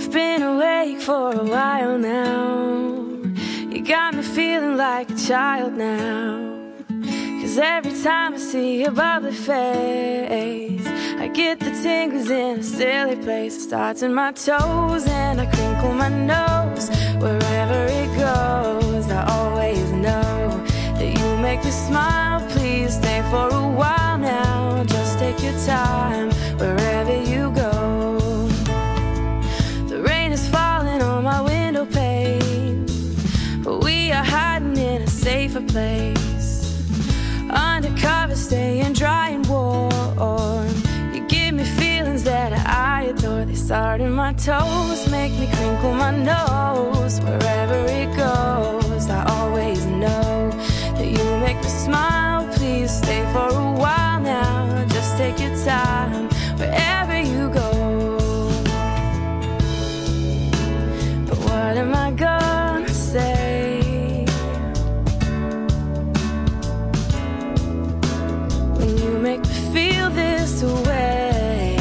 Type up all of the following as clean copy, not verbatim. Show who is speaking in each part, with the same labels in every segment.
Speaker 1: You've been awake for a while now. You got me feeling like a child now. 'Cause every time I see your bubbly face, I get the tingles in a silly place. It starts in my toes and I crinkle my nose. Wherever it goes, I always know that you make me smile. Please stay for a while now. Just take your time wherever you go. The rain is falling on my window pane, but we are hiding in a safer place. Undercover, staying dry and warm. You give me feelings that I adore. They start in my toes, make me crinkle my nose. Wherever it goes, I always know that you make me smile. Please stay for a while now. Just take your time wherever you go. But what am I gonna say? Make me feel this way.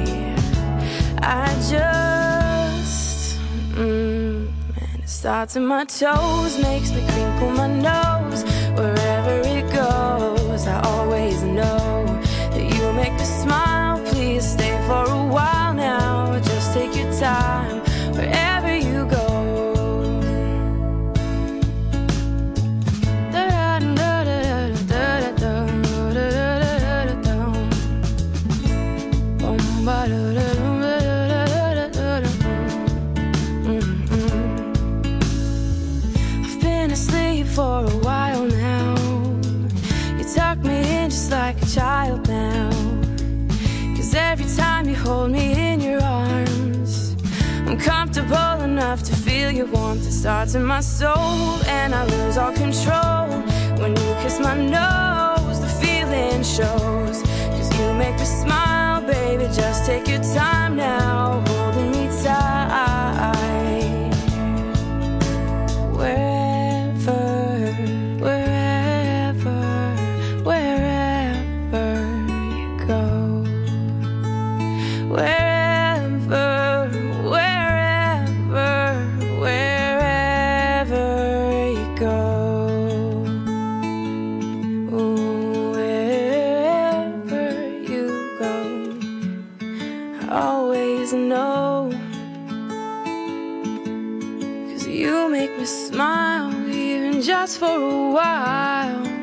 Speaker 1: I just and it starts in my toes, makes me crinkle my nose. Wherever it goes, I always know that you make me smile. Please stay for a while now. Just take your time wherever you go. I've been asleep for a while now. You tuck me in just like a child now. 'Cause every time you hold me in your arms, I'm comfortable enough to feel your warmth. It starts in my soul and I lose all control. When you kiss my nose, the feeling shows. 'Cause you make me smile, baby, just take your time now, holding me tight. Wherever, wherever, wherever you go. Wherever, wherever, wherever you go. Always know, 'cause you make me smile, even just for a while.